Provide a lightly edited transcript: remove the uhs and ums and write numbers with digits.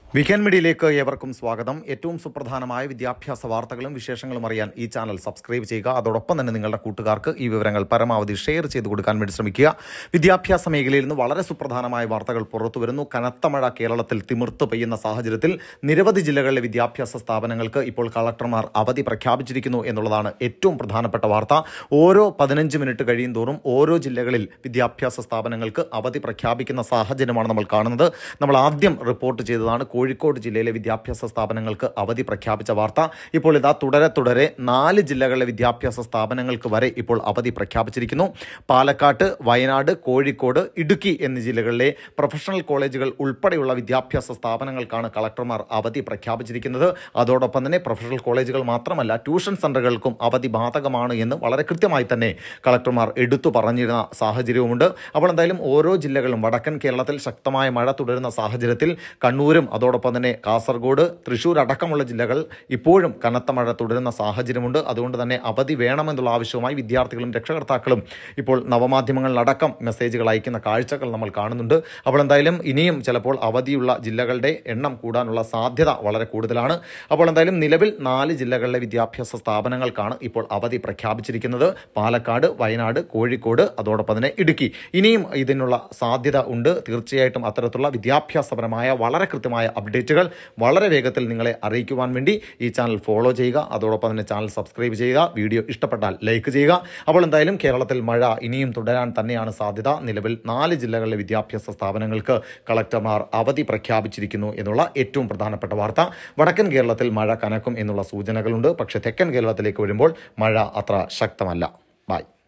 Weekend മീഡിയയിലേക്ക് ഏവർക്കും സ്വാഗതം. ഏറ്റവും സുപ്രധാനമായ വിദ്യാഭ്യാസ വാർത്തകളും വിശേഷങ്ങളും അറിയാൻ ഈ ചാനൽ സബ്സ്ക്രൈബ് ചെയ്യുക. അതോടൊപ്പം തന്നെ നിങ്ങളുടെ കൂട്ടുകാർക്ക് ഈ വിവരങ്ങൾ പരമാവധി ഷെയർ ചെയ്ത് കൊടുക്കാൻ വേണ്ടി ശ്രമിക്കുക. വിദ്യാഭ്യാസ മേഖലയിൽ നിന്ന് വളരെ സുപ്രധാനമായ വാർത്തകൾ പുറത്തു വരുന്നു. കനത്ത മഴ കേരളത്തിൽ തിമിർത്ത് പെയ്യുന്ന സാഹചര്യത്തിൽ നിരവധി ജില്ലകളിലെ വിദ്യാഭ്യാസ സ്ഥാപനങ്ങൾക്ക് ഇപ്പോൾ കളക്ടർമാർ അവധി പ്രഖ്യാപിച്ചിരിക്കുന്നു എന്നുള്ളതാണ് ഏറ്റവും പ്രധാനപ്പെട്ട വാർത്ത. ഓരോ 15 മിനിറ്റ് കഴിയും തോറും ഓരോ ജില്ലകളിൽ വിദ്യാഭ്യാസ സ്ഥാപനങ്ങൾക്ക് അവധി പ്രഖ്യാപിക്കുന്ന സാഹചര്യമാണ് നമ്മൾ കാണുന്നത്. നമ്മൾ ആദ്യം റിപ്പോർട്ട് ചെയ്തതാണ് കോഴിക്കോട് ജില്ലയിലെ വിദ്യാഭ്യാസ സ്ഥാപനങ്ങൾക്ക് അവധി പ്രഖ്യാപിച്ച വാർത്ത. ഇപ്പോൾ ഇതാ തുടരെ 4 ജില്ലകളിലെ വിദ്യാഭ്യാസ സ്ഥാപനങ്ങൾക്ക് വരെ ഇപ്പോൾ അവധി പ്രഖ്യാപിച്ചിരിക്കുന്നു. പാലക്കാട്, വയനാട്, കോഴിക്കോട്, ഇടുക്കി എന്നീ ജില്ലകളിലെ പ്രൊഫഷണൽ കോളേജുകൾ ഉൾപ്പെടെയുള്ള വിദ്യാഭ്യാസ സ്ഥാപനങ്ങൾക്കാണ് കളക്ടർമാർ അവധി പ്രഖ്യാപിച്ചിരിക്കുന്നത്. അതോടൊപ്പം തന്നെ പ്രൊഫഷണൽ കോളേജുകൾ മാത്രമല്ല, ട്യൂഷൻ സെന്ററുകൾക്കും അവധി ബാധകമാണ് എന്ന് വളരെ കൃത്യമായി തന്നെ കളക്ടർമാർ എടുത്തു പറഞ്ഞിരുന്ന സാഹചര്യവുമുണ്ട്. അപ്പോൾ എന്തായാലും ഓരോ ജില്ലകളും വടക്കൻ കേരളത്തിൽ ശക്തമായ മഴ തുടരുന്ന സാഹചര്യത്തിൽ കണ്ണൂരും അതോടൊപ്പം തന്നെ കാസർഗോഡ്, തൃശ്ശൂർ അടക്കമുള്ള ജില്ലകൾ ഇപ്പോഴും കനത്ത മഴ തുടരുന്ന സാഹചര്യമുണ്ട്. അതുകൊണ്ട് തന്നെ അവധി വേണമെന്നുള്ള ആവശ്യവുമായി വിദ്യാർത്ഥികളും രക്ഷകർത്താക്കളും ഇപ്പോൾ നവമാധ്യമങ്ങളിലടക്കം മെസ്സേജുകൾ അയക്കുന്ന കാഴ്ചകൾ നമ്മൾ കാണുന്നുണ്ട്. അപ്പോൾ എന്തായാലും ഇനിയും ചിലപ്പോൾ അവധിയുള്ള ജില്ലകളുടെ എണ്ണം കൂടാനുള്ള സാധ്യത വളരെ കൂടുതലാണ്. അപ്പോൾ എന്തായാലും നിലവിൽ 4 ജില്ലകളിലെ വിദ്യാഭ്യാസ സ്ഥാപനങ്ങൾക്കാണ് ഇപ്പോൾ അവധി പ്രഖ്യാപിച്ചിരിക്കുന്നത്. പാലക്കാട്, വയനാട്, കോഴിക്കോട്, അതോടൊപ്പം തന്നെ ഇടുക്കി. ഇനിയും ഇതിനുള്ള സാധ്യത ഉണ്ട്. തീർച്ചയായിട്ടും അത്തരത്തിലുള്ള വിദ്യാഭ്യാസപരമായ വളരെ കൃത്യമായ അപ്ഡേറ്റുകൾ വളരെ വേഗത്തിൽ നിങ്ങളെ അറിയിക്കുവാൻ വേണ്ടി ഈ ചാനൽ ഫോളോ ചെയ്യുക. അതോടൊപ്പം തന്നെ ചാനൽ സബ്സ്ക്രൈബ് ചെയ്യുക. വീഡിയോ ഇഷ്ടപ്പെട്ടാൽ ലൈക്ക് ചെയ്യുക. അപ്പോൾ എന്തായാലും കേരളത്തിൽ മഴ ഇനിയും തുടരാൻ തന്നെയാണ് സാധ്യത. നിലവിൽ 4 ജില്ലകളിലെ വിദ്യാഭ്യാസ സ്ഥാപനങ്ങൾക്ക് കളക്ടർമാർ അവധി പ്രഖ്യാപിച്ചിരിക്കുന്നു എന്നുള്ള ഏറ്റവും പ്രധാനപ്പെട്ട വാർത്ത. വടക്കൻ കേരളത്തിൽ മഴ കനക്കും എന്നുള്ള സൂചനകളുണ്ട്. പക്ഷേ തെക്കൻ കേരളത്തിലേക്ക് വരുമ്പോൾ മഴ അത്ര ശക്തമല്ല. ബൈ.